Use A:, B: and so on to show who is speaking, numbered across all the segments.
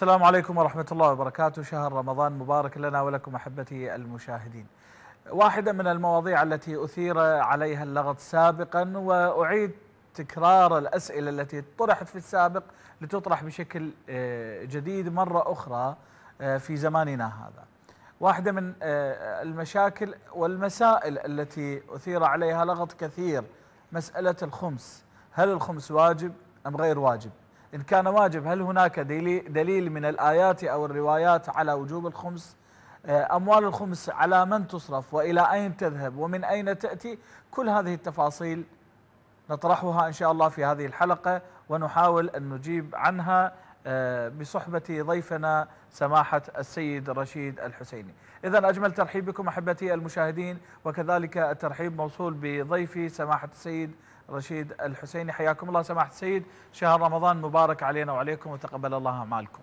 A: السلام عليكم ورحمة الله وبركاته. شهر رمضان مبارك لنا ولكم أحبتي المشاهدين. واحدة من المواضيع التي أثير عليها اللغط سابقا، وأعيد تكرار الأسئلة التي طرحت في السابق لتطرح بشكل جديد مرة أخرى في زماننا هذا. واحدة من المشاكل والمسائل التي أثير عليها لغط كثير مسألة الخمس. هل الخمس واجب أم غير واجب؟ إن كان واجب هل هناك دليل من الآيات أو الروايات على وجوب الخمس؟ أموال الخمس على من تصرف وإلى أين تذهب ومن أين تأتي؟ كل هذه التفاصيل نطرحها إن شاء الله في هذه الحلقة، ونحاول أن نجيب عنها بصحبة ضيفنا سماحة السيد رشيد الحسيني. إذن أجمل ترحيب بكم أحبتي المشاهدين، وكذلك الترحيب موصول بضيفي سماحة السيد رشيد الحسيني. حياكم الله سماحة السيد، شهر رمضان مبارك علينا وعليكم وتقبل الله أعمالكم.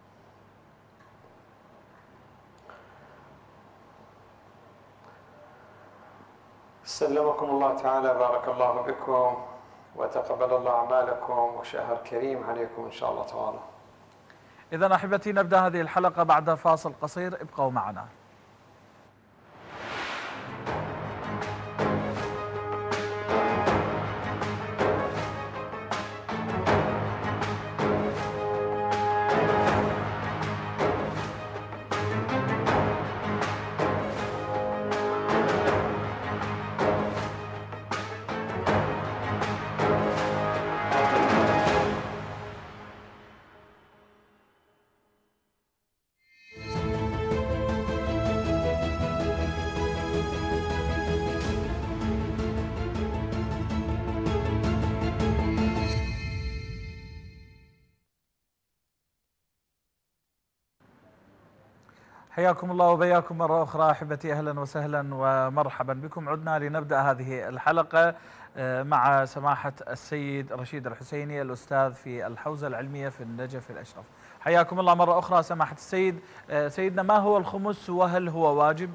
B: سلمكم الله تعالى، بارك الله بكم وتقبل الله أعمالكم، وشهر كريم عليكم إن شاء الله تعالى.
A: إذن أحبتي نبدأ هذه الحلقة بعد فاصل قصير، ابقوا معنا. حياكم الله وبياكم مرة أخرى أحبتي، أهلا وسهلا ومرحبا بكم. عدنا لنبدأ هذه الحلقة مع سماحة السيد رشيد الحسيني، الأستاذ في الحوزة العلمية في النجف الأشرف. حياكم الله مرة أخرى سماحة السيد. سيدنا، ما هو الخمس وهل هو واجب؟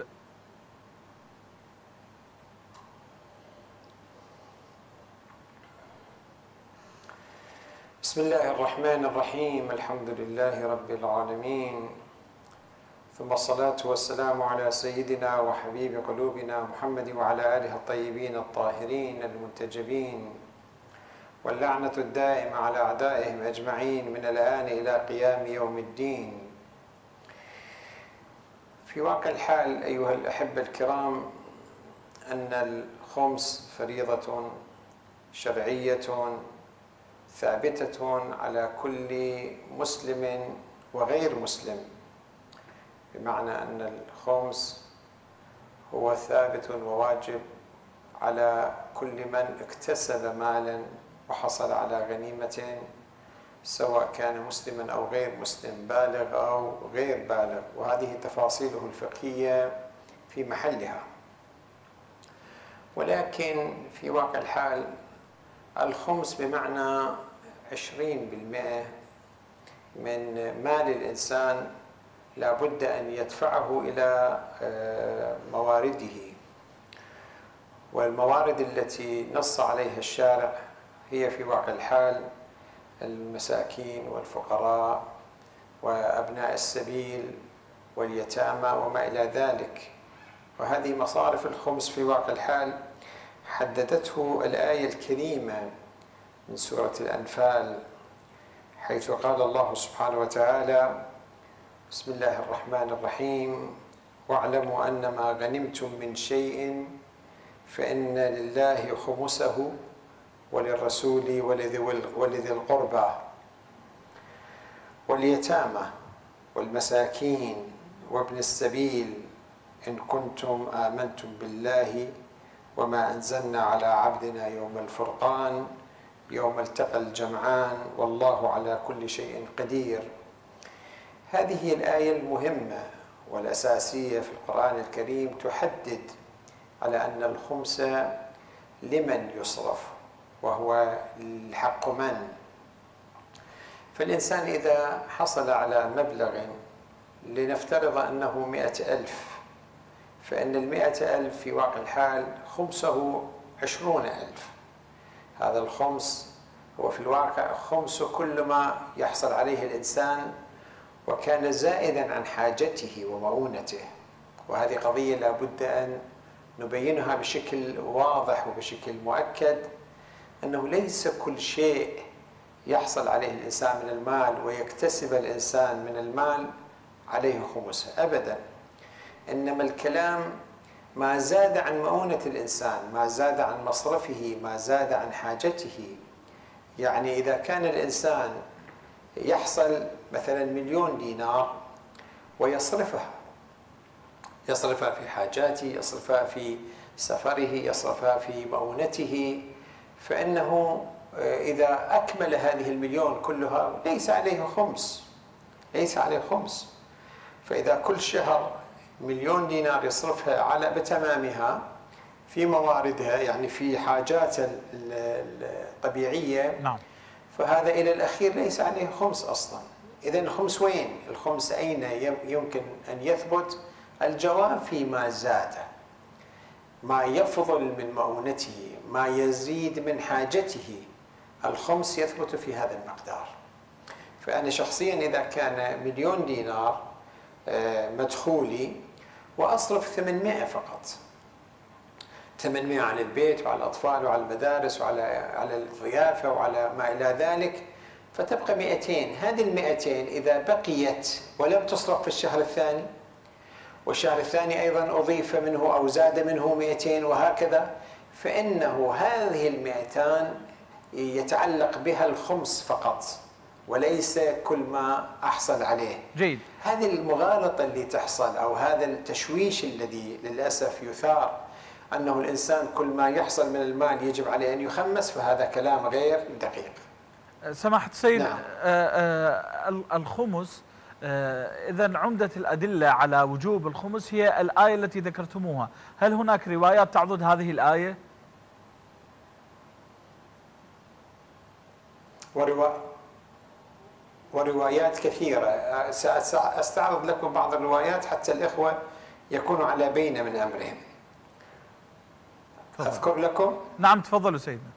B: بسم الله الرحمن الرحيم، الحمد لله رب العالمين، ثم الصلاة والسلام على سيدنا وحبيب قلوبنا محمد وعلى آله الطيبين الطاهرين المنتجبين، واللعنة الدائمة على أعدائهم أجمعين من الآن إلى قيام يوم الدين. في واقع الحال أيها الأحبة الكرام، أن الخمس فريضة شرعية ثابتة على كل مسلم وغير مسلم، بمعنى أن الخمس هو ثابت وواجب على كل من اكتسب مالا وحصل على غنيمة، سواء كان مسلما أو غير مسلم، بالغ أو غير بالغ، وهذه تفاصيله الفقهية في محلها. ولكن في واقع الحال الخمس بمعنى 20% من مال الإنسان لا بد أن يدفعه إلى موارده، والموارد التي نص عليها الشارع هي في واقع الحال المساكين والفقراء وأبناء السبيل واليتامى وما إلى ذلك. وهذه مصارف الخمس في واقع الحال حددته الآية الكريمة من سورة الأنفال، حيث قال الله سبحانه وتعالى: بسم الله الرحمن الرحيم: واعلموا أن ما غنمتم من شيء فإن لله خمسه وللرسول ولذي القربى واليتامى والمساكين وابن السبيل إن كنتم آمنتم بالله وما أنزلنا على عبدنا يوم الفرقان يوم التقى الجمعان والله على كل شيء قدير. هذه الآية المهمة والأساسية في القرآن الكريم تحدد على أن الخمس لمن يصرف، وهو الحق من. فالإنسان إذا حصل على مبلغ، لنفترض أنه 100,000، فإن 100,000 في واقع الحال خمسه 20,000. هذا الخمس هو في الواقع خمس كل ما يحصل عليه الإنسان وكان زائدا عن حاجته ومؤونته. وهذه قضية لا بد أن نبينها بشكل واضح وبشكل مؤكد، أنه ليس كل شيء يحصل عليه الإنسان من المال ويكتسب الإنسان من المال عليه خمسه أبدا. إنما الكلام ما زاد عن مؤونة الإنسان، ما زاد عن مصرفه، ما زاد عن حاجته. يعني إذا كان الإنسان يحصل مثلا 1,000,000 دينار ويصرفها في حاجاته، يصرفها في سفره، يصرفها في مؤونته، فإنه إذا أكمل هذه 1,000,000 كلها ليس عليه خمس، ليس عليه خمس. فإذا كل شهر 1,000,000 دينار يصرفها على بتمامها في مواردها، يعني في حاجات الطبيعية،
A: نعم،
B: فهذا إلى الأخير ليس عليه خمس أصلا. إذن الخمس وين؟ الخمس أين يمكن أن يثبت؟ الجواب فيما زاد، ما يفضل من مؤونته، ما يزيد من حاجته، الخمس يثبت في هذا المقدار. فأنا شخصيا إذا كان 1,000,000 دينار مدخولي وأصرف 800 فقط، 800 على البيت وعلى الأطفال وعلى المدارس وعلى الضيافة وعلى ما إلى ذلك، فتبقى 200. هذه 200 إذا بقيت ولم تصرف في الشهر الثاني، والشهر الثاني أيضا أضيف منه أو زاد منه 200 وهكذا، فإنه هذه 200 يتعلق بها الخمس فقط وليس كل ما أحصل عليه.
A: جيد.
B: هذه المغالطة اللي تحصل أو هذا التشويش الذي للأسف يثار، أنه الإنسان كل ما يحصل من المال يجب عليه أن يخمس، فهذا كلام غير دقيق.
A: سماحة السيد،
B: نعم.
A: الخمس، إذا عمدة الأدلة على وجوب الخمس هي الآية التي ذكرتموها، هل هناك روايات تعضد هذه الآية؟
B: وروايات كثيرة، سأستعرض لكم بعض الروايات حتى الإخوة يكونوا على بينة من أمرهم. أذكر لكم؟
A: نعم تفضلوا سيدنا.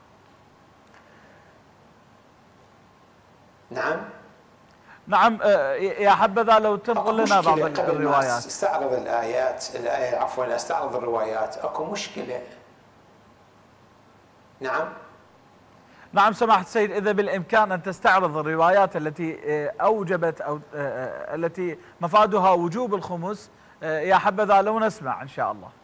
A: نعم يا حبذا لو تنقل لنا بعض الروايات.
B: استعرض استعرض الروايات، أكو مشكلة. نعم
A: سماحة السيد، إذا بالإمكان أن تستعرض الروايات التي أوجبت أو التي مفادها وجوب الخمس، يا حبذا لو نسمع إن شاء الله.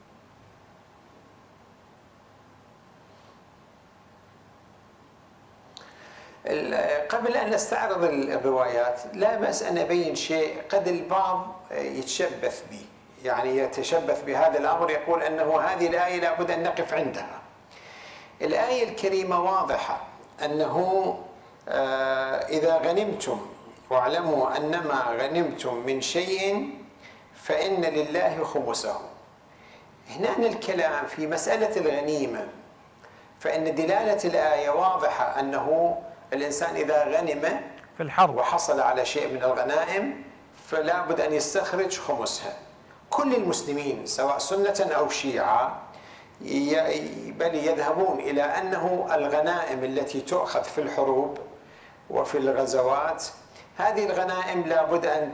B: قبل أن نستعرض الروايات لا بأس أن أبين شيء قد البعض يتشبث به، يعني يتشبث بهذا الأمر، يقول أنه هذه الآية لابد أن نقف عندها. الآية الكريمة واضحة أنه إذا غنمتم واعلموا أنما غنمتم من شيء فإن لله خمسه. هنا الكلام في مسألة الغنيمة، فإن دلالة الآية واضحة أنه الإنسان إذا غنم
A: في الحرب
B: وحصل على شيء من الغنائم فلا بد أن يستخرج خمسها. كل المسلمين سواء سنة أو شيعة بل يذهبون إلى أنه الغنائم التي تؤخذ في الحروب وفي الغزوات، هذه الغنائم لا بد أن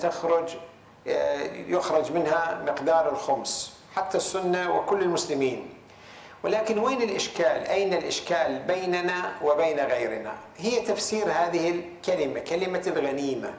B: يخرج منها مقدار الخمس، حتى السنة وكل المسلمين. ولكن وين الإشكال؟ أين الإشكال بيننا وبين غيرنا؟ هي تفسير هذه الكلمة، كلمة الغنيمة.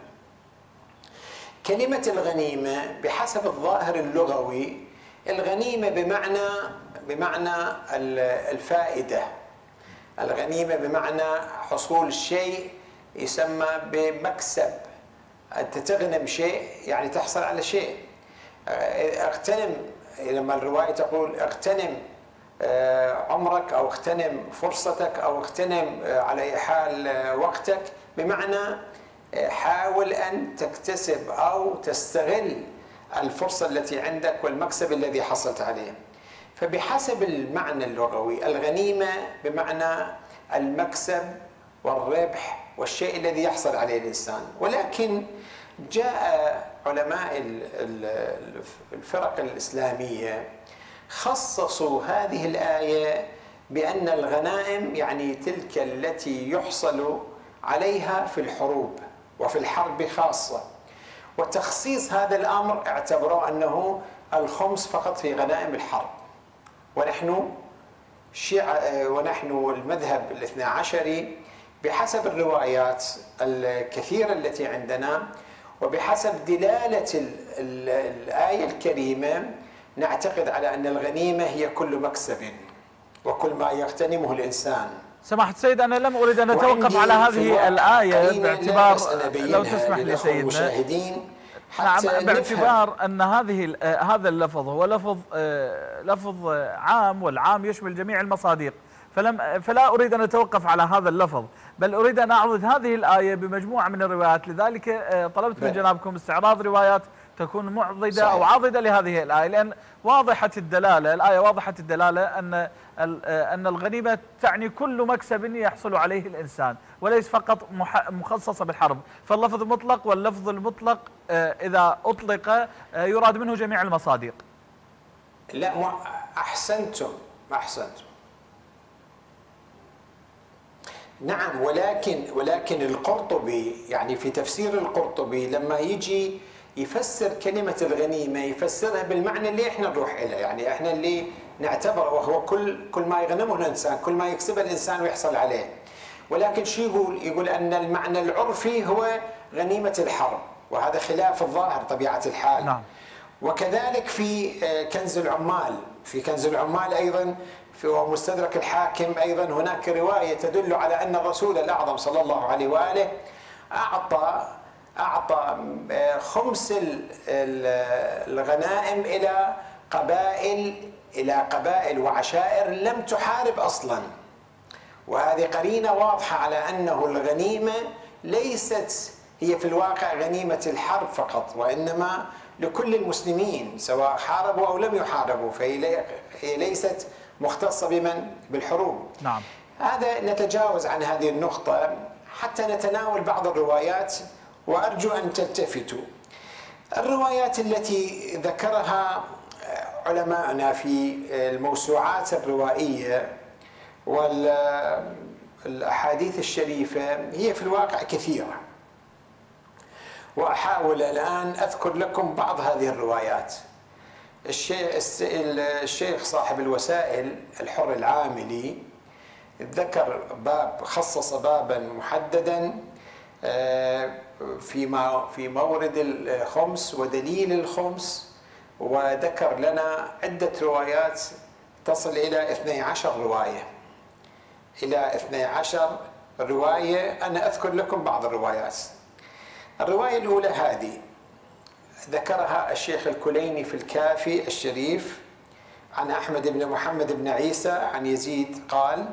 B: كلمة الغنيمة بحسب الظاهر اللغوي، الغنيمة بمعنى الفائدة، الغنيمة بمعنى حصول شيء يسمى بمكسب. أنت تغنم شيء يعني تحصل على شيء. اغتنم، لما الرواية تقول اغتنم عمرك أو اغتنم فرصتك أو اغتنم على أي حال وقتك، بمعنى حاول أن تكتسب أو تستغل الفرصة التي عندك والمكسب الذي حصلت عليه. فبحسب المعنى اللغوي الغنيمة بمعنى المكسب والربح والشيء الذي يحصل عليه الإنسان. ولكن جاء علماء الفرق الإسلامية خصصوا هذه الآية بأن الغنائم يعني تلك التي يحصل عليها في الحروب، وفي الحرب خاصة. وتخصيص هذا الأمر اعتبروا أنه الخمس فقط في غنائم الحرب. ونحن المذهب الاثنى عشري بحسب الروايات الكثيرة التي عندنا وبحسب دلالة الآية الكريمة نعتقد على أن الغنيمة هي كل مكسب وكل ما يغتنمه الإنسان.
A: سماحة السيد، أنا لم أريد أن أتوقف على هذه الآية باعتبار، لو تسمح لي سيدنا، نعم، باعتبار أن هذا اللفظ هو لفظ عام، والعام يشمل جميع المصادق، فلا أريد أن أتوقف على هذا اللفظ، بل أريد أن أعرض هذه الآية بمجموعة من الروايات. لذلك طلبت من جنابكم استعراض روايات تكون معضدة أو عاضدة لهذه الآية، لأن واضحة الدلالة، الآية واضحة الدلالة أن الغنيمة تعني كل مكسب يحصل عليه الإنسان، وليس فقط مخصصة بالحرب. فاللفظ مطلق، واللفظ المطلق إذا أطلق يراد منه جميع المصادق.
B: لا، أحسنتم. نعم، ولكن القرطبي يعني في تفسير القرطبي لما يجي يفسر كلمة الغنيمة يفسرها بالمعنى اللي احنا نروح إليه، يعني احنا اللي نعتبره وهو كل ما يغنمه الإنسان، كل ما يكسبه الإنسان ويحصل عليه. ولكن شو يقول أن المعنى العرفي هو غنيمة الحرب، وهذا خلاف الظاهر طبيعة الحال.
A: نعم.
B: وكذلك في كنز العمال أيضا ومستدرك الحاكم أيضا هناك رواية تدل على أن الرسول الأعظم صلى الله عليه وآله أعطى خمس الغنائم إلى قبائل وعشائر لم تحارب أصلا. وهذه قرينة واضحة على أنه الغنيمة ليست هي في الواقع غنيمة الحرب فقط، وإنما لكل المسلمين سواء حاربوا أو لم يحاربوا، فهي ليست مختصة بالحروب.
A: نعم.
B: هذا نتجاوز عن هذه النقطة حتى نتناول بعض الروايات، وأرجو أن تلتفتوا. الروايات التي ذكرها علماءنا في الموسوعات الروائية والأحاديث الشريفة هي في الواقع كثيرة، وأحاول الآن أذكر لكم بعض هذه الروايات. الشيخ صاحب الوسائل الحر العاملي خصص بابا محددا في مورد الخمس ودليل الخمس، وذكر لنا عدة روايات تصل إلى 12 رواية. أنا أذكر لكم بعض الروايات. الرواية الأولى هذه ذكرها الشيخ الكليني في الكافي الشريف عن أحمد بن محمد بن عيسى عن يزيد قال: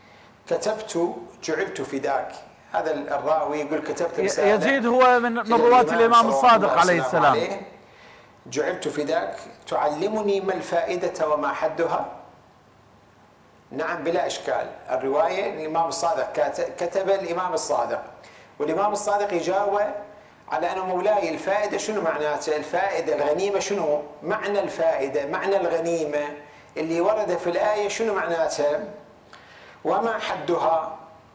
B: جعلت فداك. هذا الراوي يقول كتبت رسالة.
A: يزيد هو من رواة الإمام الصادق عليه السلام.
B: جعلت فداك تعلمني ما الفائدة وما حدها؟ نعم بلا إشكال. الرواية الإمام الصادق كتب الإمام الصادق، والإمام الصادق يجاوب على أنه مولاي الفائدة شنو معناته؟ الفائدة الغنيمة شنو معنى الفائدة؟ معنى الغنيمة اللي ورد في الآية شنو معناته؟ وما حدها؟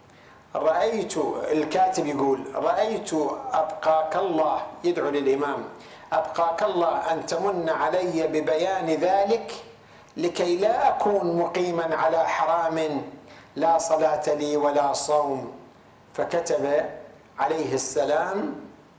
B: الكاتب يقول: رأيت أبقاك الله، يدعو للإمام: أبقاك الله أن تمن علي ببيان ذلك لكي لا أكون مقيما على حرام لا صلاة لي ولا صوم. فكتب عليه السلام: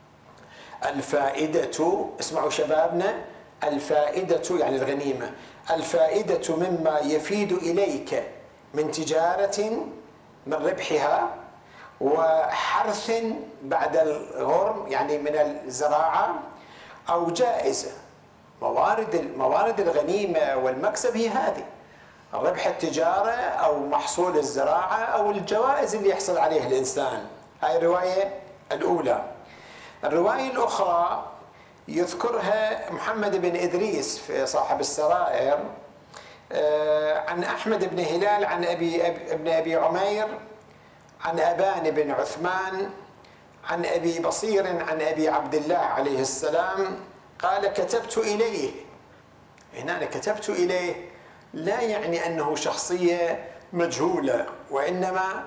B: الفائدة، اسمعوا شبابنا، الفائدة يعني الغنيمة، الفائدة مما يفيد إليك من تجارة من ربحها وحرث بعد الغرم يعني من الزراعة أو جائزة. موارد الغنيمة والمكسب هي هذه: ربح التجارة أو محصول الزراعة أو الجوائز اللي يحصل عليها الإنسان. هاي الرواية الأولى. الرواية الأخرى يذكرها محمد بن إدريس في صاحب السرائر عن أحمد بن هلال عن ابن أبي عمير عن أبان بن عثمان عن أبي بصير عن أبي عبد الله عليه السلام قال: كتبت إليه. هنا كتبت إليه لا يعني أنه شخصية مجهولة، وإنما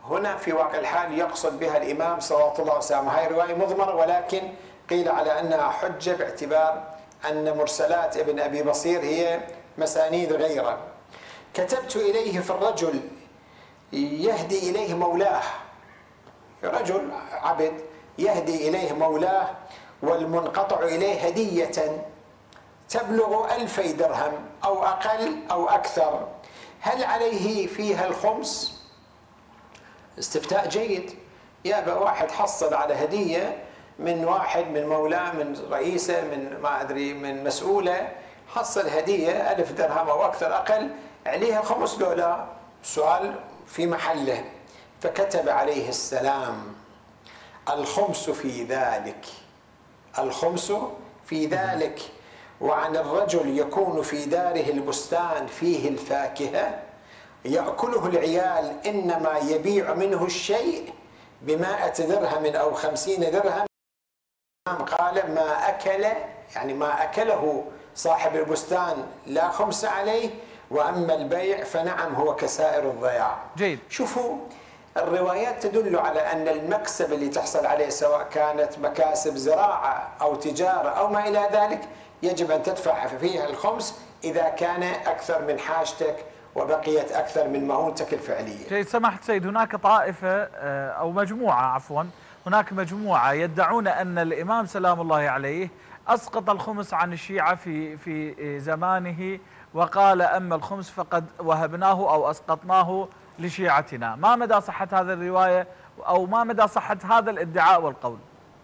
B: هنا في واقع الحال يقصد بها الإمام صلوات الله وسلامه. هاي رواية مضمرة، ولكن قيل على أنها حجة باعتبار أن مرسلات ابن أبي بصير هي مسانيد غيره. كتبت إليه في الرجل يهدي إليه مولاه، رجل عبد يهدي إليه مولاه، والمنقطع إليه هدية تبلغ 2000 درهم أو أقل أو أكثر، هل عليه فيها الخمس؟ استفتاء جيد. يا واحد حصل على هدية من واحد، من مولاه، من رئيسه، من ما أدري، من مسؤوله، حصل هدية 1000 درهم أو أكثر أقل، عليها خمس لو لا؟ سؤال في محله. فكتب عليه السلام: الخمس في ذلك، الخمس في ذلك، وعن الرجل يكون في داره البستان فيه الفاكهة يأكله العيال، إنما يبيع منه الشيء ب100 درهم أو 50 درهم. قال: ما أكل، يعني ما أكله صاحب البستان لا خمس عليه، وأما البيع فنعم هو كسائر الضياع.
A: جيد.
B: شوفوا الروايات تدل على أن المكسب اللي تحصل عليه، سواء كانت مكاسب زراعة أو تجارة أو ما إلى ذلك، يجب أن تدفع فيها الخمس إذا كان أكثر من حاجتك وبقيت أكثر من مؤونتك الفعلية.
A: جيد سماحة السيد، هناك طائفة أو مجموعة عفوا، هناك مجموعة يدعون أن الإمام سلام الله عليه أسقط الخمس عن الشيعة في زمانه، وقال: أما الخمس فقد وهبناه أو أسقطناه لشيعتنا. ما مدى صحة هذه الرواية أو ما مدى صحة هذا الادعاء والقول؟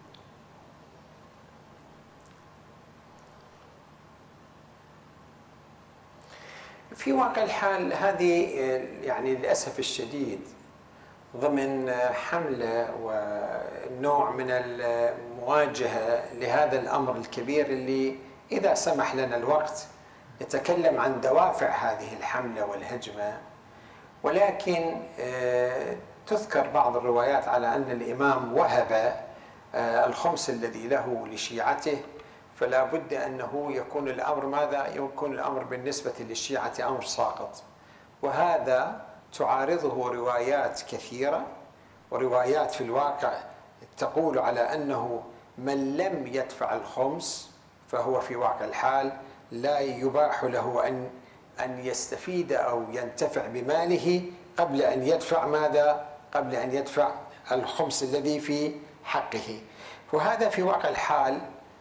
B: في واقع الحال هذه يعني للأسف الشديد ضمن حملة ونوع من المواجهة لهذا الأمر الكبير اللي إذا سمح لنا الوقت نتكلم عن دوافع هذه الحملة والهجمة. ولكن تذكر بعض الروايات على أن الإمام وهب الخمس الذي له لشيعته، فلا بد أنه يكون الأمر ماذا؟ يكون الأمر بالنسبة للشيعة أمر ساقط، وهذا تعارضه روايات كثيرة، وروايات في الواقع تقول على أنه من لم يدفع الخمس فهو في واقع الحال لا يباح له أن يستفيد أو ينتفع بماله قبل أن يدفع ماذا؟ قبل أن يدفع الخمس الذي في حقه. وهذا في واقع الحال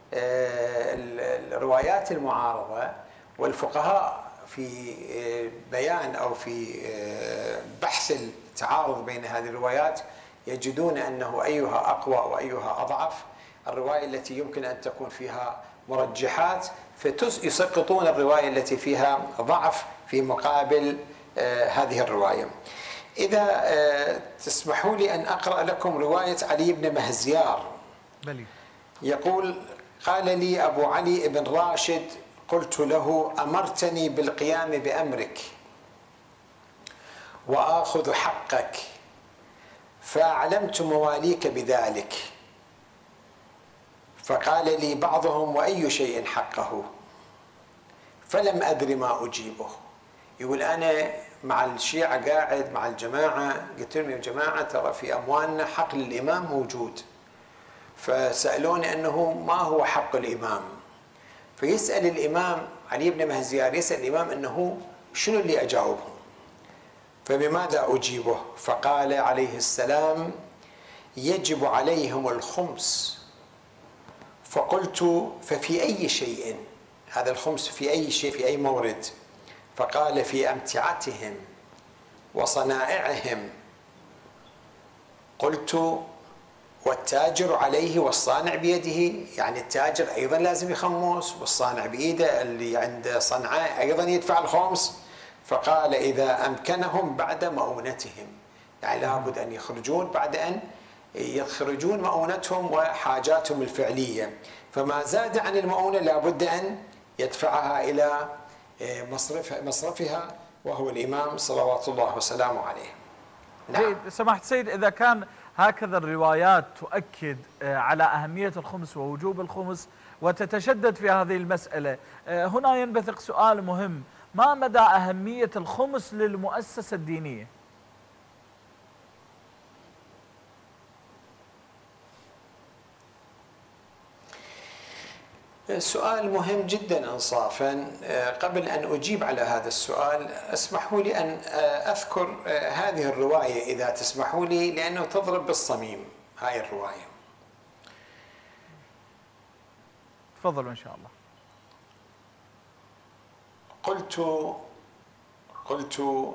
B: الروايات المعارضة والفقهاء في بيان أو في بحث التعارض بين هذه الروايات يجدون أنه أيها أقوى وأيها أضعف. الرواية التي يمكن أن تكون فيها مرجحات فيسقطون الرواية التي فيها ضعف في مقابل هذه الرواية. إذا تسمحوا لي أن أقرأ لكم رواية علي بن مهزيار.
A: بلي.
B: يقول: قال لي أبو علي بن راشد: قلت له: أمرتني بالقيام بأمرك وآخذ حقك، فأعلمت مواليك بذلك، فقال لي بعضهم: وأي شيء حقه؟ فلم أدري ما أجيبه. يقول: أنا مع الشيعة قاعد مع الجماعة، قلت لهم: يا جماعة ترى في أموالنا حق للإمام موجود. فسألوني أنه ما هو حق الإمام، فيسأل الإمام علي بن مهزيار، يسأل الإمام أنه شنو اللي أجاوبه، فبماذا أجيبه؟ فقال عليه السلام: يجب عليهم الخمس. فقلت: ففي أي شيء؟ هذا الخمس في أي شيء، في أي مورد؟ فقال: في أمتعتهم وصنائعهم. قلت: والتاجر عليه والصانع بيده؟ يعني التاجر أيضا لازم يخمس، والصانع بإيده اللي عنده صنعاء أيضا يدفع الخمس. فقال: إذا أمكنهم بعد مؤونتهم، يعني لابد أن يخرجون بعد أن يخرجون مؤونتهم وحاجاتهم الفعلية، فما زاد عن المؤونة لابد أن يدفعها إلى مصرفها وهو الإمام صلوات الله وسلامه عليه.
A: نعم. سماحة السيد، إذا كان هكذا الروايات تؤكد على أهمية الخمس ووجوب الخمس وتتشدد في هذه المسألة، هنا ينبثق سؤال مهم: ما مدى أهمية الخمس للمؤسسة الدينية؟
B: سؤال مهم جدا إنصافا. قبل أن أجيب على هذا السؤال اسمحوا لي أن أذكر هذه الرواية إذا تسمحوا لي، لأنه تضرب بالصميم هاي الرواية.
A: تفضلوا إن شاء الله.
B: قلت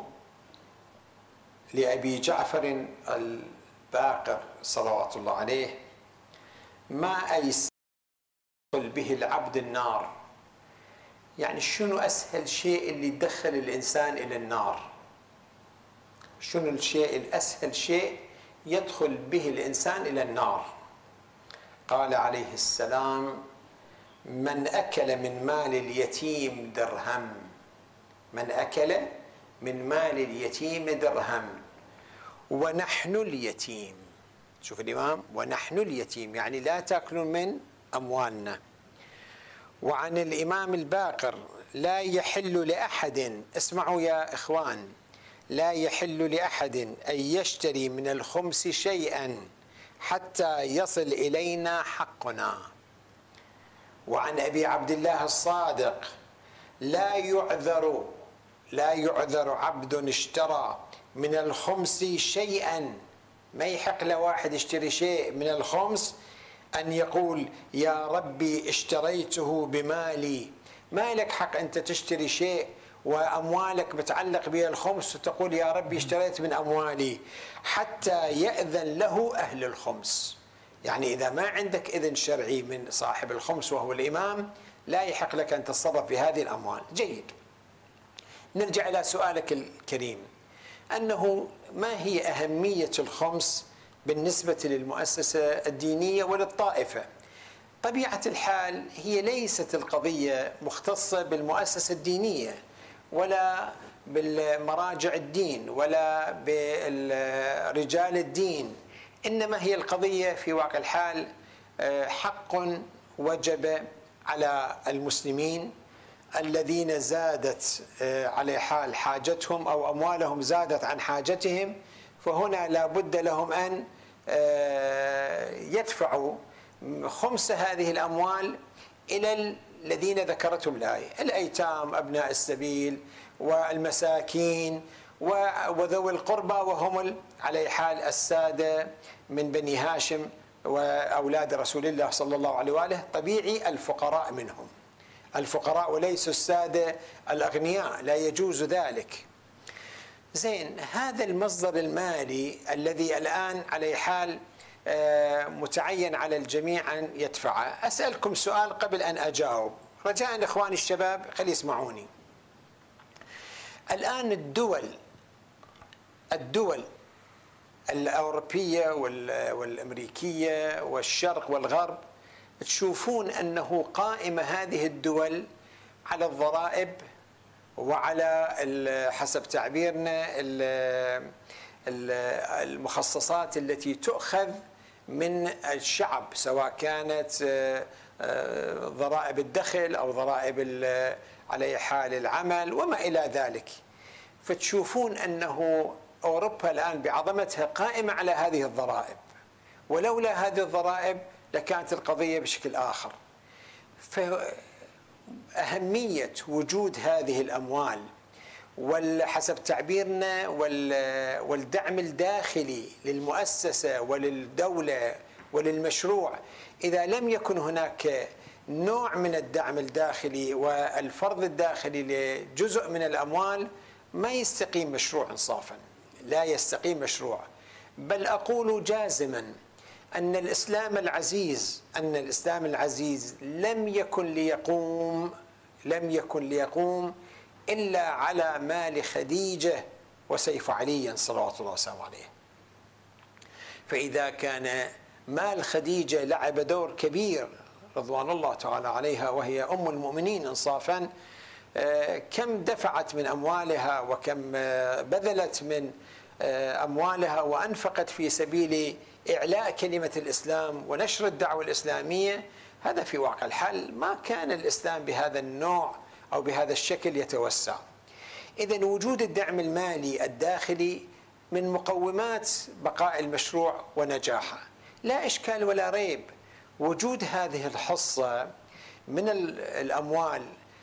B: لأبي جعفر الباقر صلوات الله عليه: ما أيسر به العبد النار. يعني شنو أسهل شيء اللي يدخل الإنسان إلى النار؟ شنو الشيء الأسهل شيء يدخل به الإنسان إلى النار؟ قال عليه السلام: من أكل من مال اليتيم درهم. من أكل من مال اليتيم درهم ونحن اليتيم. شوف الإمام: ونحن اليتيم، يعني لا تأكلون من أموالنا. وعن الإمام الباقر: لا يحل لأحد، اسمعوا يا إخوان، لا يحل لأحد أن يشتري من الخمس شيئا حتى يصل إلينا حقنا. وعن أبي عبد الله الصادق: لا يعذر عبد اشترى من الخمس شيئا. ما يحق لواحد يشتري شيء من الخمس أن يقول: يا ربي اشتريته بمالي. ما لك حق أنت تشتري شيء وأموالك متعلق بها الخمس وتقول: يا ربي اشتريت من أموالي، حتى يأذن له أهل الخمس. يعني إذا ما عندك إذن شرعي من صاحب الخمس وهو الإمام، لا يحق لك أن تتصرف بهذه الأموال. جيد. نرجع إلى سؤالك الكريم، أنه ما هي أهمية الخمس بالنسبة للمؤسسة الدينية وللطائفة؟ طبيعة الحال هي ليست القضية مختصة بالمؤسسة الدينية ولا بالمراجع الدين ولا برجال الدين، إنما هي القضية في واقع الحال حق وجب على المسلمين الذين زادت على حال حاجتهم أو أموالهم زادت عن حاجتهم، فهنا لا بد لهم أن يدفعوا خمس هذه الأموال إلى الذين ذكرتهم الآية: الأيتام، أبناء السبيل، والمساكين، وذوي القربى، وهم على حال السادة من بني هاشم وأولاد رسول الله صلى الله عليه وآله. طبيعي الفقراء منهم، الفقراء وليسوا السادة الأغنياء، لا يجوز ذلك. زين، هذا المصدر المالي الذي الآن على حال متعين على الجميع أن يدفعه. أسألكم سؤال قبل أن أجاوب، رجاء إخواني الشباب خلي يسمعوني. الآن الدول الأوروبية والأمريكية والشرق والغرب، تشوفون أنه قائمة هذه الدول على الضرائب وعلى حسب تعبيرنا المخصصات التي تؤخذ من الشعب، سواء كانت ضرائب الدخل أو ضرائب على حال العمل وما إلى ذلك. فتشوفون أنه أوروبا الآن بعظمتها قائمة على هذه الضرائب، ولولا هذه الضرائب لكانت القضية بشكل آخر. فأهمية وجود هذه الأموال وحسب تعبيرنا والدعم الداخلي للمؤسسة وللدولة وللمشروع، إذا لم يكن هناك نوع من الدعم الداخلي والفرض الداخلي لجزء من الأموال، ما يستقيم مشروع إنصافا، لا يستقيم مشروع. بل أقول جازما أن الإسلام العزيز لم يكن ليقوم إلا على مال خديجة وسيف علي صلوات الله وسلامه عليه. فإذا كان مال خديجة لعب دور كبير رضوان الله تعالى عليها، وهي أم المؤمنين إنصافا، كم دفعت من أموالها وكم بذلت من أموالها وأنفقت في سبيل إعلاء كلمة الإسلام ونشر الدعوة الإسلامية، هذا في واقع الحال ما كان الإسلام بهذا النوع أو بهذا الشكل يتوسع. إذن وجود الدعم المالي الداخلي من مقومات بقاء المشروع ونجاحه، لا إشكال ولا ريب. وجود هذه الحصة من الأموال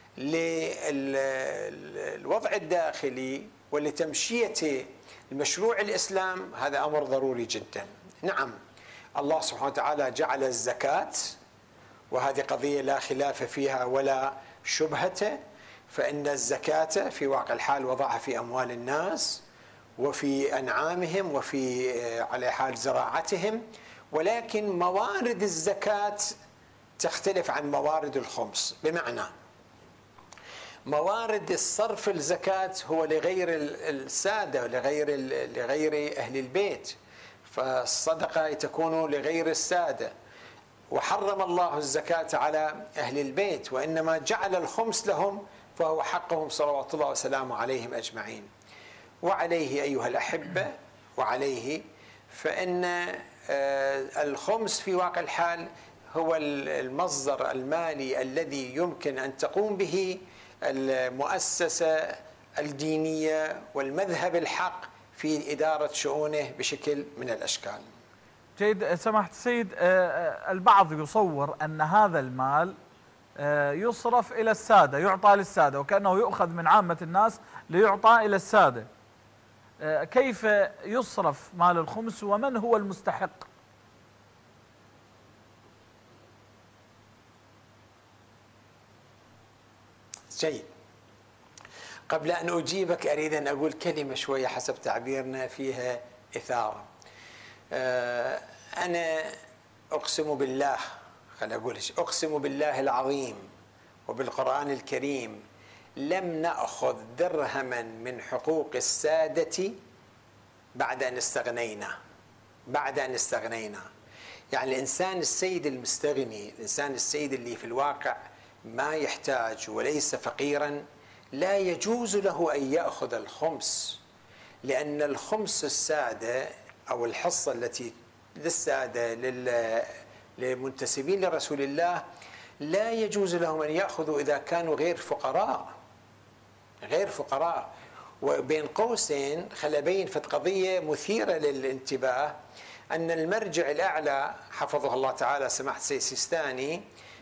B: للوضع الداخلي ولتمشية المشروع الإسلام، هذا أمر ضروري جدا. نعم، الله سبحانه وتعالى جعل الزكاة، وهذه قضية لا خلاف فيها ولا شبهة، فإن الزكاة في واقع الحال وضعها في أموال الناس وفي أنعامهم وفي على حال زراعتهم، ولكن موارد الزكاة تختلف عن موارد الخمس. بمعنى موارد الصرف الزكاة هو لغير السادة، لغير أهل البيت، فالصدقة تكون لغير السادة، وحرم الله الزكاة على أهل البيت، وإنما جعل الخمس لهم، فهو حقهم صلوات الله وسلامه عليهم أجمعين. وعليه أيها الأحبة، وعليه فإن الخمس في واقع الحال هو المصدر المالي الذي يمكن أن تقوم به المؤسسة الدينية والمذهب الحق في إدارة شؤونه بشكل من الأشكال.
A: جيد. سماحة السيد، البعض يصور أن هذا المال يصرف إلى السادة، يعطى للسادة، وكأنه يؤخذ من عامة الناس ليعطى إلى السادة. كيف يصرف مال الخمس ومن هو المستحق؟
B: جيد. قبل أن أجيبك أريد أن أقول كلمة شوية حسب تعبيرنا فيها إثارة. أنا أقسم بالله، خليني أقول أقسم بالله العظيم وبالقرآن الكريم لم نأخذ درهما من حقوق السادة بعد أن استغنينا. يعني الإنسان السيد المستغني، الإنسان السيد اللي في الواقع ما يحتاج وليس فقيرا، لا يجوز له أن يأخذ الخمس، لأن الخمس السادة أو الحصة التي للسادة للمنتسبين لرسول الله لا يجوز لهم أن يأخذوا إذا كانوا غير فقراء. وبين قوسين خل أبين في قضية مثيرة للانتباه، أن المرجع الأعلى حفظه الله تعالى سماحة السيد السيستاني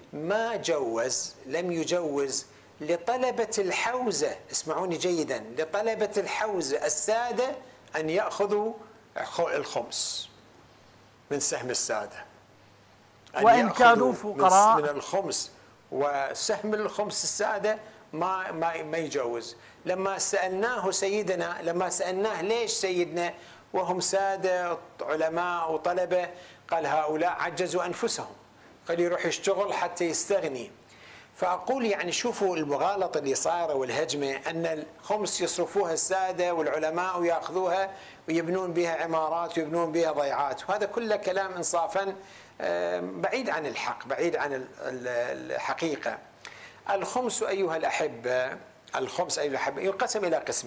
B: لم يجوز لطلبة الحوزة، اسمعوني جيدا، لطلبة الحوزة السادة أن يأخذوا الخمس من سهم السادة،
A: وإن كانوا فقراء
B: من الخمس، وسهم الخمس السادة ما يجوز. لما سألناه ليش سيدنا وهم سادة علماء وطلبة، قال هؤلاء عجزوا أنفسهم، قال يروح يشتغل حتى يستغني. فأقول يعني شوفوا المغالطة اللي صايرة والهجمة، أن الخمس يصرفوها السادة والعلماء ويأخذوها ويبنون بها عمارات ويبنون بها ضيعات، وهذا كله كلام إنصافا بعيد عن الحق، بعيد عن الحقيقة. الخمس أيها الأحبة يقسم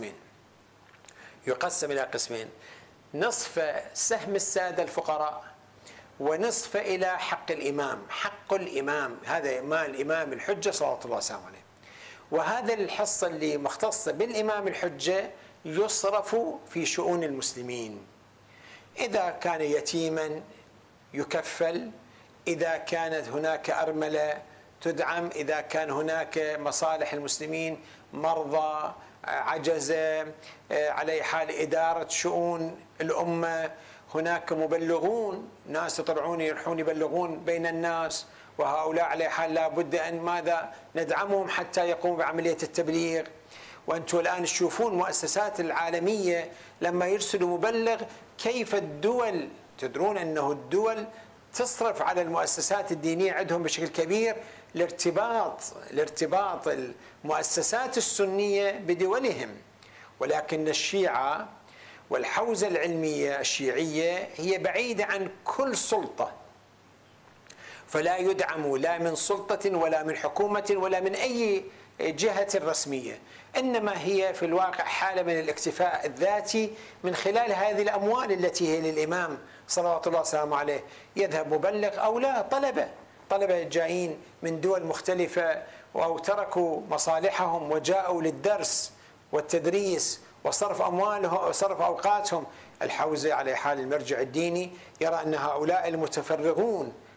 B: إلى قسمين، نصف سهم السادة الفقراء، ونصف إلى حق الإمام، هذا مال الإمام الحجة صلى الله عليه وسلم، وهذا الحصة اللي مختصة بالإمام الحجة يصرف في شؤون المسلمين. إذا كان يتيما يكفل، إذا كانت هناك أرملة تدعم، إذا كان هناك مصالح المسلمين، مرضى، عجزة، على حال إدارة شؤون الأمة، هناك مبلغون، ناس يطلعون يروحون يبلغون بين الناس، وهؤلاء على حال لا بد أن ماذا ندعمهم حتى يقوموا بعملية التبليغ. وأنتم الآن تشوفون المؤسسات العالمية لما يرسلوا مبلغ كيف الدول، تدرون أنه الدول تصرف على المؤسسات الدينية عندهم بشكل كبير لارتباط المؤسسات السنية بدولهم، ولكن الشيعة والحوزة العلمية الشيعية هي بعيدة عن كل سلطة، فلا يدعم لا من سلطة ولا من حكومة ولا من أي جهة رسمية، إنما هي في الواقع حالة من الاكتفاء الذاتي من خلال هذه الأموال التي هي للإمام صلوات الله وسلامه عليه. يذهب مبلغ أو لا، طلبة جايين من دول مختلفة أو تركوا مصالحهم وجاءوا للدرس والتدريس وصرف أموالهم وصرف أوقاتهم. الحوزة على حال المرجع الديني يرى أن هؤلاء المتفرغون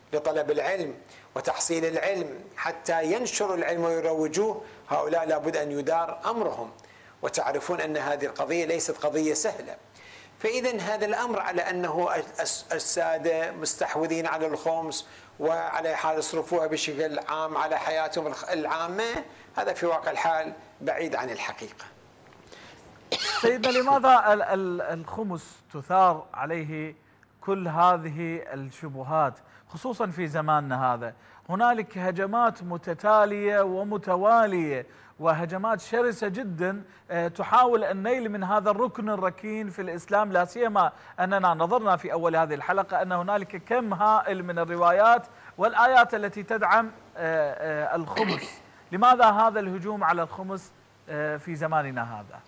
B: لطلب العلم وتحصيل العلم حتى ينشروا العلم ويروجوه، هؤلاء لابد أن يدار أمرهم، وتعرفون أن هذه القضية ليست قضية سهلة. فإذا هذا الأمر على أنه السادة مستحوذين على الخمس وعلى حال يصرفوها بشكل عام على حياتهم العامة، هذا في واقع الحال بعيد عن الحقيقة.
A: سيدنا، لماذا الخمس تثار عليه كل هذه الشبهات خصوصا في زماننا هذا؟ هنالك هجمات متتالية ومتوالية وهجمات شرسة جدا تحاول النيل من هذا الركن الركين في الإسلام، لا سيما أننا نظرنا في أول هذه الحلقة أن هنالك كم هائل من الروايات والآيات التي تدعم الخمس. لماذا هذا الهجوم على الخمس في زماننا هذا؟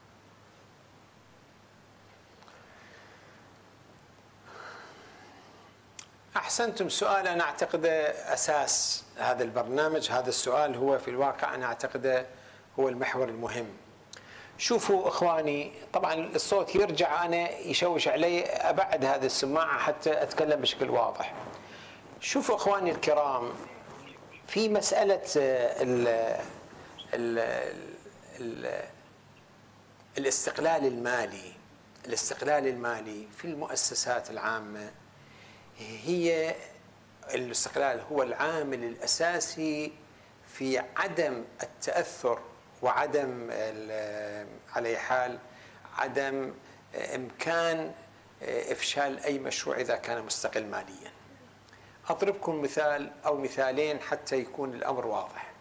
B: أحسنتم سؤال. أنا أعتقد أساس هذا البرنامج، هذا السؤال هو في الواقع أنا أعتقد هو المحور المهم. شوفوا إخواني، طبعا الصوت يرجع أنا يشوش علي، أبعد هذه السماعة حتى أتكلم بشكل واضح. شوفوا إخواني الكرام، في مسألة الاستقلال المالي في المؤسسات العامة، هي الاستقلال هو العامل الأساسي في عدم التأثر وعدم على حال عدم إمكان إفشال أي مشروع إذا كان مستقل ماليا. أضربكم مثال أو مثالين حتى يكون الأمر واضح.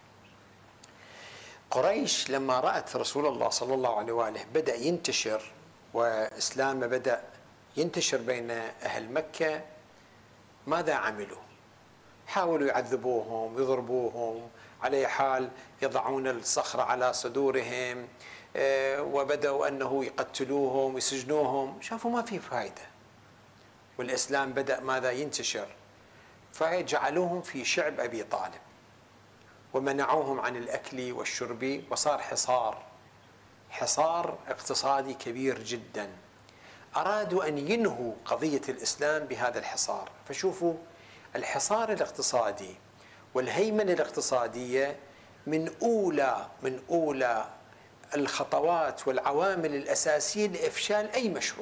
B: قريش لما رأت رسول الله صلى الله عليه وآله بدأ ينتشر وإسلامه بدأ ينتشر بين أهل مكة، ماذا عملوا؟ حاولوا يعذبوهم، يضربوهم، على حال يضعون الصخرة على صدورهم، وبدأوا أنه يقتلوهم ويسجنوهم. شافوا ما في فائدة، والإسلام بدأ ماذا ينتشر، فجعلوهم في شعب أبي طالب ومنعوهم عن الأكل والشرب، وصار حصار اقتصادي كبير جدا. أرادوا أن ينهوا قضية الإسلام بهذا الحصار. فشوفوا الحصار الاقتصادي والهيمنة الاقتصادية من أولى الخطوات والعوامل الأساسية لإفشال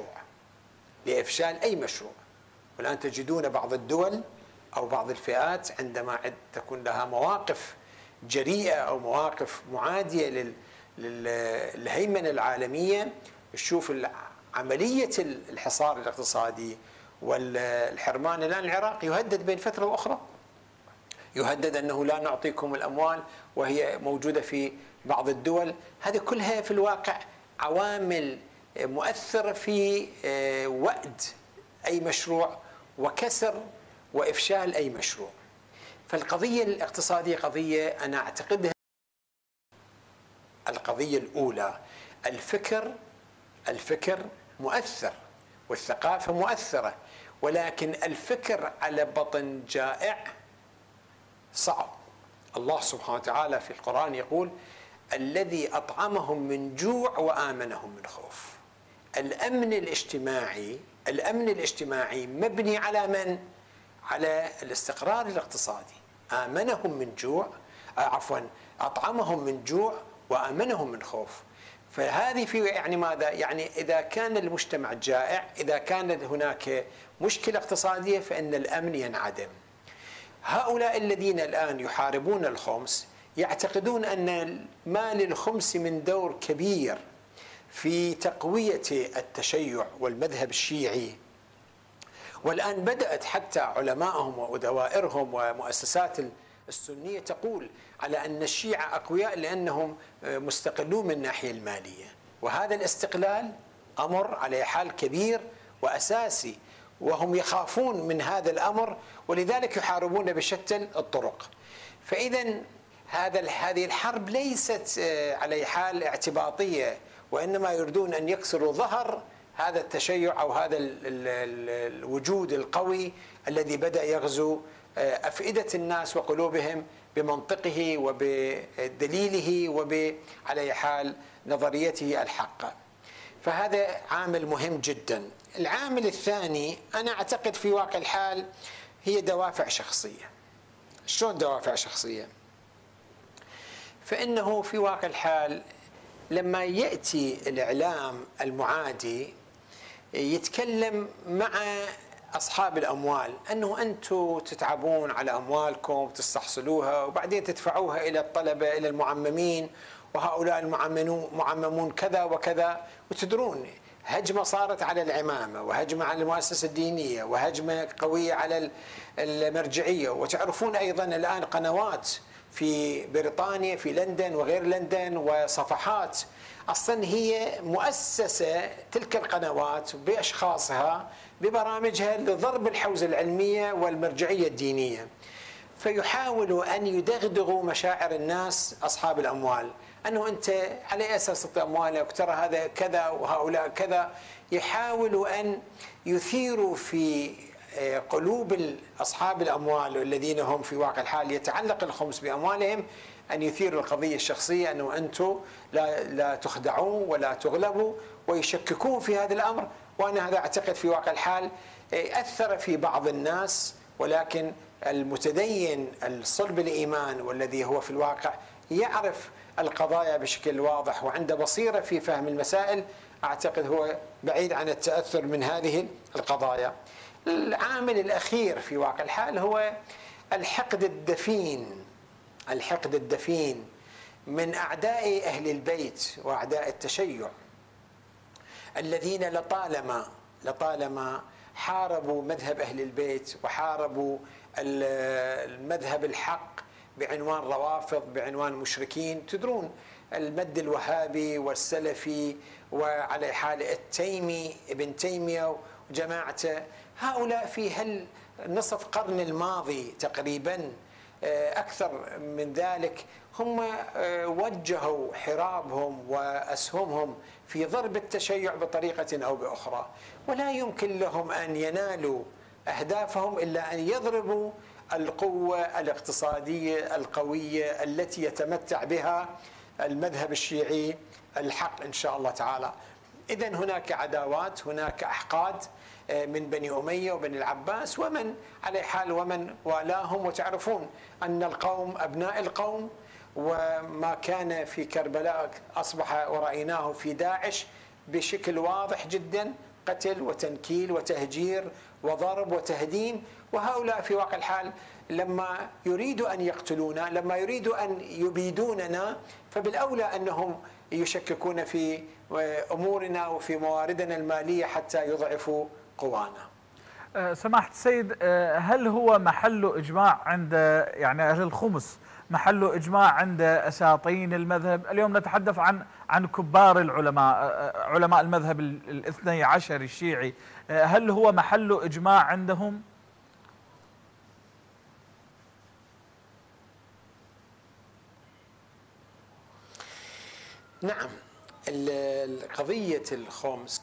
B: أي مشروع. والآن تجدون بعض الدول أو بعض الفئات عندما تكون لها مواقف جريئة أو مواقف معادية للهيمنة العالمية، تشوف عملية الحصار الاقتصادي والحرمان. الآن العراق يهدد بين فترة وأخرى، يهدد أنه لا نعطيكم الأموال، وهي موجودة في بعض الدول. هذه كلها في الواقع عوامل مؤثرة في وأد أي مشروع وكسر وإفشال أي مشروع. فالقضية الاقتصادية قضية أنا أعتقدها القضية الأولى. الفكر مؤثر والثقافة مؤثرة، ولكن الفكر على بطن جائع صعب. الله سبحانه وتعالى في القرآن يقول: الذي أطعمهم من جوع وآمنهم من خوف. الأمن الاجتماعي مبني على من؟ على الاستقرار الاقتصادي. آمنهم من جوع، أطعمهم من جوع وآمنهم من خوف. فهذه في يعني ماذا؟ يعني إذا كان المجتمع جائع، إذا كان هناك مشكلة اقتصادية، فإن الأمن ينعدم. هؤلاء الذين الآن يحاربون الخمس يعتقدون أن ما للخمس من دور كبير في تقوية التشيع والمذهب الشيعي. والآن بدأت حتى علماءهم ودوائرهم ومؤسسات السنية تقول على أن الشيعة أقوياء لأنهم مستقلون من الناحية المالية، وهذا الاستقلال أمر على حال كبير وأساسي، وهم يخافون من هذا الأمر، ولذلك يحاربون بشتى الطرق. فإذا هذه الحرب ليست على حال اعتباطية، وإنما يريدون أن يكسروا ظهر هذا التشيع أو هذا الوجود القوي الذي بدأ يغزو أفئدة الناس وقلوبهم بمنطقه وبدليله وعلى حال نظريته الحقة. فهذا عامل مهم جدا. العامل الثاني، أنا أعتقد في واقع الحال هي دوافع شخصية. شلون دوافع شخصية؟ فإنه في واقع الحال لما يأتي الإعلام المعادي يتكلم مع أصحاب الأموال أنه أنتم تتعبون على أموالكم تستحصلوها وبعدين تدفعوها إلى الطلبة إلى المعممين، وهؤلاء المعممون كذا وكذا. وتدرون هجمة صارت على العمامة، وهجمة على المؤسسة الدينية، وهجمة قوية على المرجعية. وتعرفون أيضا الآن قنوات في بريطانيا في لندن وغير لندن وصفحات أصلا هي مؤسسة تلك القنوات بأشخاصها ببرامجها لضرب الحوزة العلمية والمرجعية الدينية. فيحاولوا أن يدغدغوا مشاعر الناس أصحاب الأموال، أنه أنت على أساس تعطي أموالك ترى هذا كذا وهؤلاء كذا. يحاولوا أن يثيروا في قلوب أصحاب الأموال الذين هم في واقع الحال يتعلق الخمس بأموالهم أن يثيروا القضية الشخصية، أنه أنتم لا تخدعون ولا تغلبوا، ويشككون في هذا الأمر. وأنا هذا أعتقد في واقع الحال أثر في بعض الناس، ولكن المتدين الصلب الإيمان والذي هو في الواقع يعرف القضايا بشكل واضح وعنده بصيرة في فهم المسائل، أعتقد هو بعيد عن التأثر من هذه القضايا. العامل الأخير في واقع الحال هو الحقد الدفين، الحقد الدفين من أعداء أهل البيت وأعداء التشيع الذين لطالما حاربوا مذهب أهل البيت وحاربوا المذهب الحق بعنوان روافض، بعنوان مشركين. تدرون المد الوهابي والسلفي وعلى حال التيمي ابن تيمية وجماعته، هؤلاء في نصف قرن الماضي تقريبا أكثر من ذلك هم وجهوا حرابهم وأسهمهم في ضرب التشيع بطريقة أو بأخرى، ولا يمكن لهم أن ينالوا أهدافهم إلا أن يضربوا القوة الاقتصادية القوية التي يتمتع بها المذهب الشيعي الحق إن شاء الله تعالى. إذن هناك عداوات، هناك أحقاد من بني أمية وبني العباس ومن على حال ومن والاهم. وتعرفون أن القوم أبناء القوم، وما كان في كربلاء أصبح ورأيناه في داعش بشكل واضح جدا، قتل وتنكيل وتهجير وضرب وتهديم. وهؤلاء في واقع الحال لما يريدوا أن يقتلونا، لما يريدوا أن يبيدوننا، فبالأولى أنهم يشككون في أمورنا وفي مواردنا المالية حتى يضعفوا قوانا.
A: سماحة السيد، هل هو محل إجماع عند يعني أهل الخمس، محل إجماع عند أساطين المذهب؟ اليوم نتحدث عن كبار العلماء، علماء المذهب الاثني عشر الشيعي، هل هو محل إجماع عندهم؟
B: نعم، قضية الخمس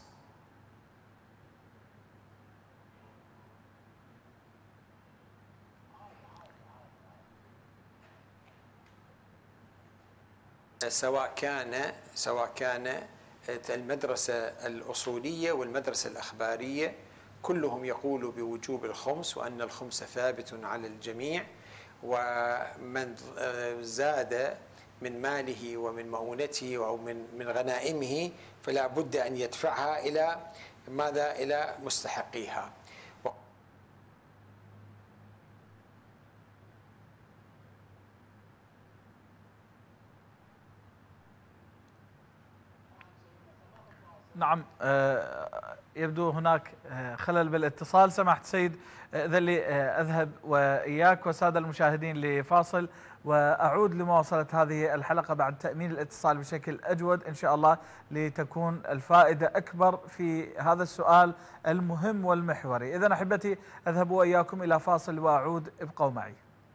B: سواء كان المدرسة الأصولية والمدرسة الأخبارية كلهم يقولوا بوجوب الخمس وأن الخمس ثابت على الجميع، ومن زاد من ماله ومن مؤونته أو من غنائمه فلا بد أن يدفعها إلى ماذا؟ إلى مستحقيها.
A: نعم، يبدو هناك خلل بالاتصال. سماحة السيد، إذن لي أذهب وإياك والسادة المشاهدين لفاصل، وأعود لمواصلة هذه الحلقة بعد تأمين الاتصال بشكل أجود إن شاء الله، لتكون الفائدة أكبر في هذا السؤال المهم والمحوري. إذن أحبتي، أذهب وإياكم إلى فاصل وأعود، ابقوا معي.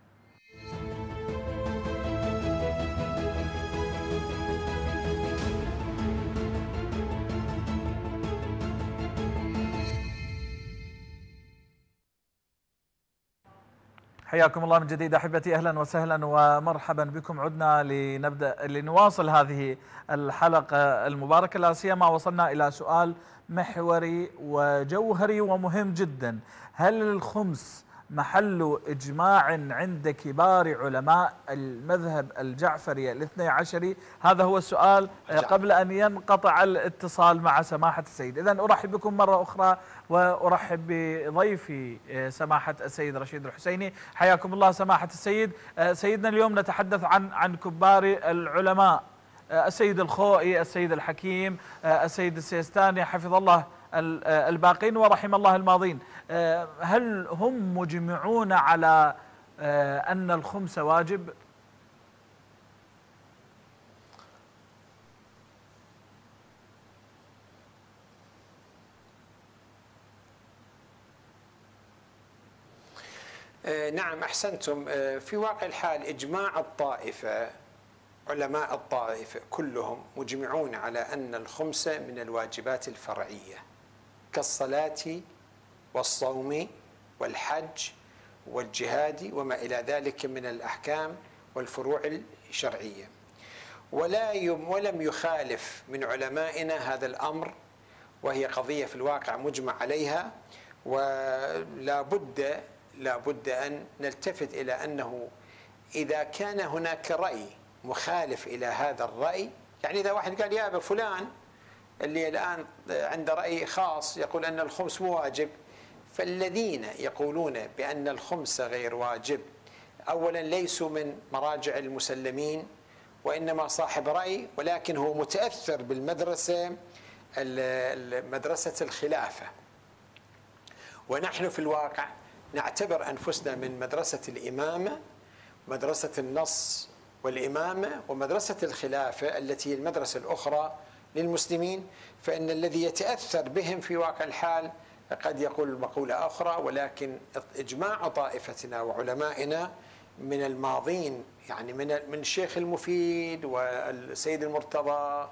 A: حياكم الله من جديد أحبتي، أهلا وسهلا ومرحبا بكم. عدنا لنواصل هذه الحلقة المباركة، لا سيما وصلنا إلى سؤال محوري وجوهري ومهم جدا: هل الخمس محل إجماع عند كبار علماء المذهب الجعفري الاثني عشري؟ هذا هو السؤال قبل أن ينقطع الاتصال مع سماحة السيد. إذن أرحب بكم مرة أخرى وأرحب بضيفي سماحة السيد رشيد الحسيني. حياكم الله سماحة السيد. سيدنا اليوم نتحدث عن كبار العلماء، السيد الخوئي، السيد الحكيم، السيد السيستاني، حفظ الله الباقين ورحم الله الماضين. هل هم مجمعون على أن الخمس واجب؟
B: نعم أحسنتم. في واقع الحال إجماع الطائفة، علماء الطائفة كلهم مجمعون على أن الخمس من الواجبات الفرعية كالصلاة والصوم والحج والجهاد وما إلى ذلك من الأحكام والفروع الشرعية، ولم يخالف من علمائنا هذا الأمر، وهي قضية في الواقع مجمع عليها. ولا بد أن نلتفت إلى أنه إذا كان هناك رأي مخالف إلى هذا الرأي، يعني إذا واحد قال يا فلان اللي الآن عنده رأي خاص يقول أن الخمس مو واجب، فالذين يقولون بأن الخمس غير واجب أولا ليسوا من مراجع المسلمين، وإنما صاحب رأي، ولكن هو متأثر بالمدرسة مدرسة الخلافة. ونحن في الواقع نعتبر أنفسنا من مدرسة الإمامة، مدرسة النص والإمامة، ومدرسة الخلافة التي هي المدرسة الأخرى للمسلمين. فإن الذي يتأثر بهم في واقع الحال قد يقول مقولة أخرى، ولكن إجماع طائفتنا وعلمائنا من الماضين، يعني من الشيخ المفيد والسيد المرتضى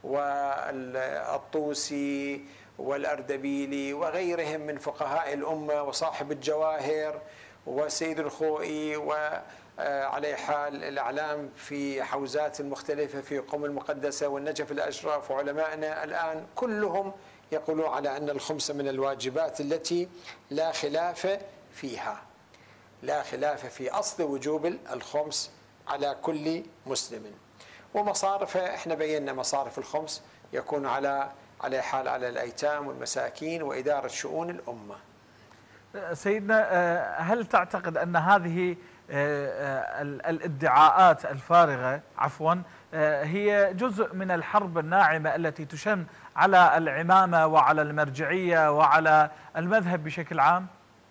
B: والطوسي والأردبيلي وغيرهم من فقهاء الأمة وصاحب الجواهر والسيد الخوئي وعلى حال الأعلام في حوزات المختلفة في قم المقدسة والنجف الأشرف، وعلمائنا الآن كلهم يقولون على أن الخمس من الواجبات التي لا خلاف فيها، لا خلاف في أصل وجوب الخمس على كل مسلم. ومصارف احنا بينا مصارف الخمس يكون على حال على الأيتام والمساكين وإدارة شؤون الأمة.
A: سيدنا، هل تعتقد أن هذه الادعاءات الفارغة هي جزء من الحرب الناعمة التي تشن على العمامة وعلى المرجعية وعلى المذهب بشكل عام؟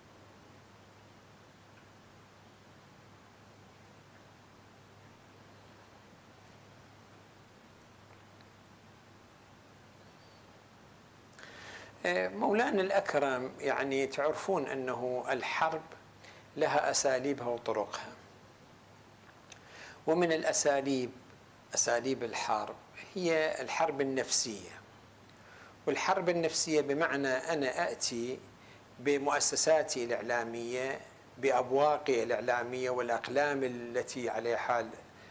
B: مولانا الأكرم، يعني تعرفون أنه الحرب لها أساليبها وطرقها، ومن أساليب الحرب هي الحرب النفسية. والحرب النفسية بمعنى أنا أأتي بمؤسساتي الإعلامية، بأبواقي الإعلامية والأقلام التي على حال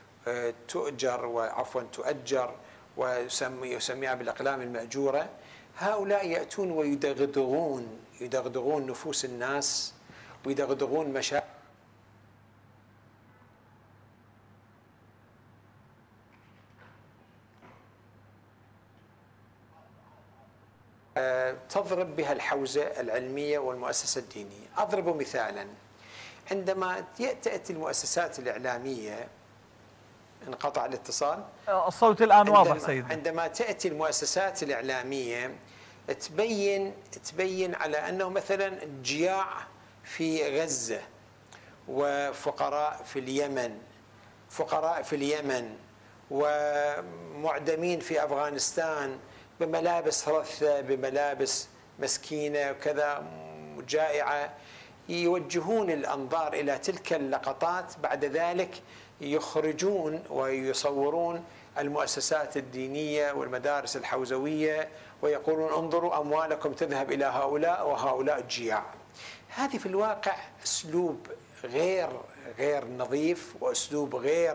B: تؤجر ويسميها بالأقلام المأجورة. هؤلاء يأتون ويدغدغون نفوس الناس ويدغدغون مشاعر تضرب بها الحوزة العلمية والمؤسسة الدينية. أضرب مثالا، عندما تأتي المؤسسات الإعلامية، انقطع الاتصال،
A: الصوت الآن واضح سيدنا.
B: عندما تأتي المؤسسات الإعلامية تبين على أنه مثلا جياع في غزة وفقراء في اليمن ومعدمين في أفغانستان بملابس رثة، بملابس مسكينة وكذا جائعة، يوجهون الأنظار إلى تلك اللقطات. بعد ذلك يخرجون ويصورون المؤسسات الدينية والمدارس الحوزوية ويقولون انظروا أموالكم تذهب إلى هؤلاء وهؤلاء الجياع. هذه في الواقع أسلوب غير نظيف، وأسلوب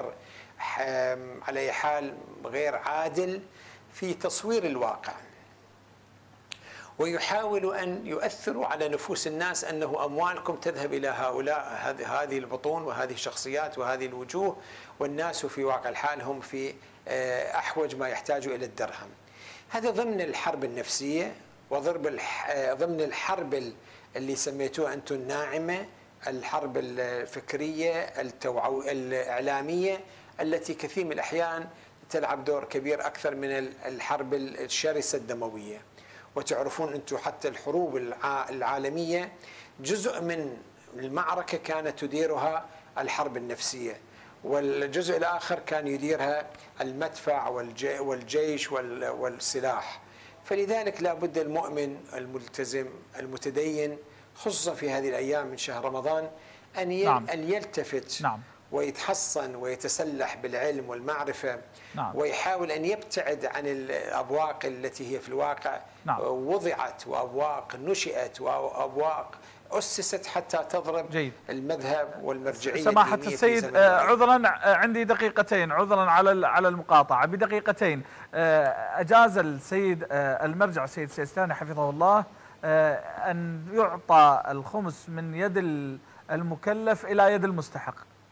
B: على حال غير عادل في تصوير الواقع. ويحاولوا أن يؤثروا على نفوس الناس أنه أموالكم تذهب إلى هؤلاء، هذه البطون وهذه الشخصيات وهذه الوجوه، والناس في واقع الحال هم في أحوج ما يحتاجوا إلى الدرهم. هذا ضمن الحرب النفسية ضمن الحرب اللي سميتوها أنتم الناعمة، الحرب الفكرية الإعلامية التي كثير من الأحيان تلعب دور كبير أكثر من الحرب الشرسة الدموية. وتعرفون أنتم حتى الحروب العالمية جزء من المعركة كانت تديرها الحرب النفسية، والجزء الآخر كان يديرها المدفع والجيش والسلاح. فلذلك لا بد المؤمن الملتزم المتدين خصوصا في هذه الأيام من شهر رمضان أن يلتفت ويتحصن ويتسلح بالعلم والمعرفة، ويحاول أن يبتعد عن الأبواق التي هي في الواقع وضعت، وأبواق نشئت، وأبواق أسست حتى تضرب المذهب والمرجعية.
A: سماحة السيد، عذرا عندي دقيقتين، عذرا على المقاطعة بدقيقتين. أجاز السيد المرجع السيد السيستاني حفظه الله أن يعطى الخمس من يد المكلف إلى يد المستحق.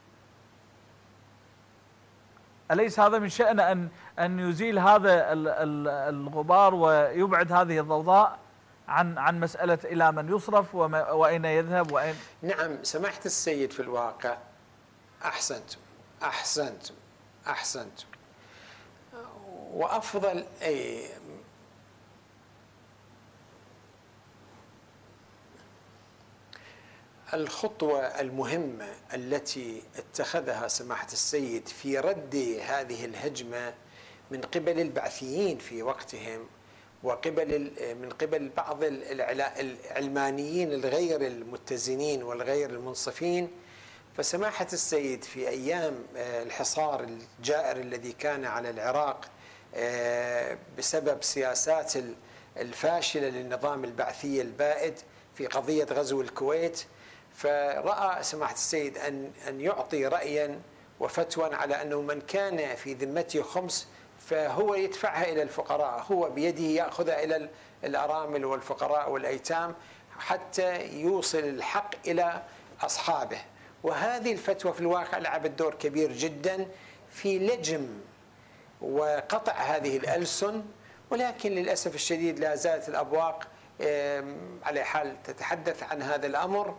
A: أليس هذا من شأنه أن يزيل هذا الغبار ويبعد هذه الضوضاء عن مسألة إلى من يصرف وأين يذهب وأين؟
B: نعم سماحة السيد، في الواقع أحسنتم وأفضل الخطوة المهمة التي اتخذها سماحة السيد في رد هذه الهجمة من قبل البعثيين في وقتهم من قبل بعض العلمانيين الغير المتزنين والغير المنصفين. فسماحة السيد في أيام الحصار الجائر الذي كان على العراق بسبب سياسات الفاشلة للنظام البعثي البائد في قضية غزو الكويت، فرأى سماحة السيد أن يعطي رأيا وفتوى على أنه من كان في ذمته خمس فهو يدفعها إلى الفقراء، هو بيده يأخذها إلى الأرامل والفقراء والأيتام حتى يوصل الحق إلى أصحابه. وهذه الفتوى في الواقع لعبت دور كبير جدا في لجم وقطع هذه الألسن، ولكن للأسف الشديد لا زالت الأبواق على حال تتحدث عن هذا الأمر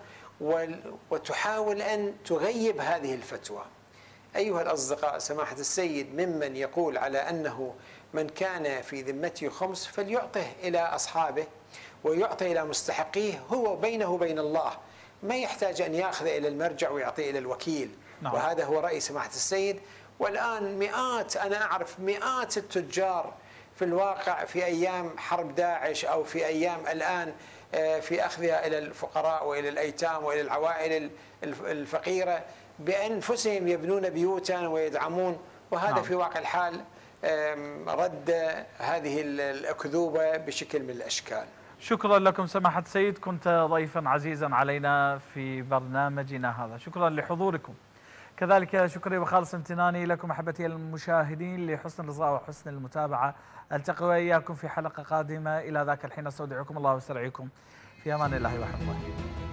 B: وتحاول أن تغيب هذه الفتوى. أيها الأصدقاء، سماحة السيد ممن يقول على أنه من كان في ذمته خمس فليعطه إلى أصحابه ويعطي إلى مستحقيه، هو بينه وبين الله، ما يحتاج أن يأخذ إلى المرجع ويعطيه إلى الوكيل. وهذا هو رأي سماحة السيد. والآن أنا أعرف مئات التجار في الواقع في أيام حرب داعش أو في أيام الآن في أخذها إلى الفقراء وإلى الأيتام وإلى العوائل الفقيرة بأنفسهم يبنون بيوتا ويدعمون، وهذا في واقع الحال رد هذه الأكذوبة بشكل من الأشكال.
A: شكرا لكم سماحة السيد، كنت ضيفا عزيزا علينا في برنامجنا هذا، شكرا لحضوركم. كذلك شكري وخالص امتناني لكم أحبتي المشاهدين لحسن الإصغاء وحسن المتابعة. ألتقي وإياكم في حلقة قادمة، إلى ذاك الحين استودعكم الله واسترعيكم في أمان الله وحفظه.